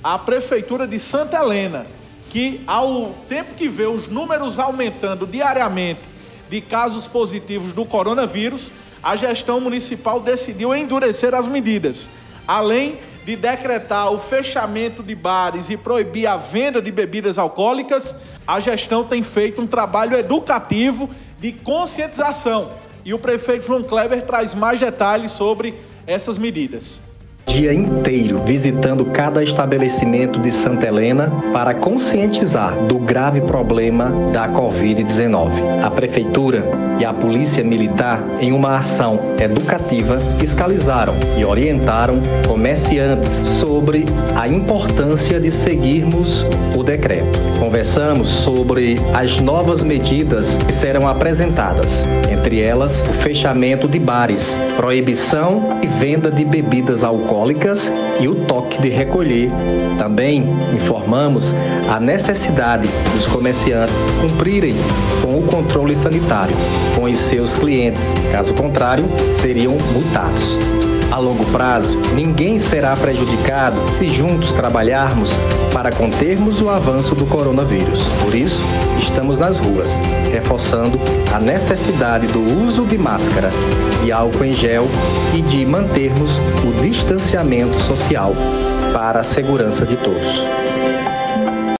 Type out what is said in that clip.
a Prefeitura de Santa Helena, que ao tempo que vê os números aumentando diariamente de casos positivos do coronavírus, a gestão municipal decidiu endurecer as medidas, além de decretar o fechamento de bares e proibir a venda de bebidas alcoólicas. A gestão tem feito um trabalho educativo de conscientização e o prefeito João Kleber traz mais detalhes sobre essas medidas. Dia inteiro visitando cada estabelecimento de Santa Helena para conscientizar do grave problema da Covid-19. A Prefeitura e a Polícia Militar, em uma ação educativa, fiscalizaram e orientaram comerciantes sobre a importância de seguirmos o decreto. Conversamos sobre as novas medidas que serão apresentadas, entre elas o fechamento de bares, proibição e venda de bebidas alcoólicas e o toque de recolher. Também informamos a necessidade dos comerciantes cumprirem com o controle sanitário com os seus clientes, caso contrário, seriam multados. A longo prazo, ninguém será prejudicado se juntos trabalharmos para contermos o avanço do coronavírus. Por isso, estamos nas ruas, reforçando a necessidade do uso de máscara, de álcool em gel e de mantermos o distanciamento social para a segurança de todos.